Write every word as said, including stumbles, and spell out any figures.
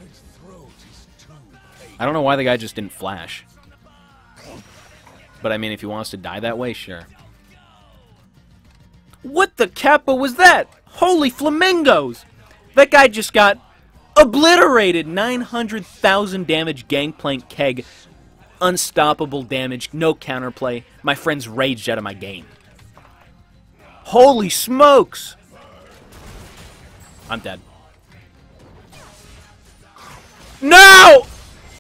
I don't know why the guy just didn't flash. But I mean, if he wants to die that way, sure. What the kappa was that? Holy flamingos! That guy just got obliterated! nine hundred thousand damage, Gangplank Keg. Unstoppable damage, no counterplay. My friend's raged out of my game. Holy smokes! I'm dead. No!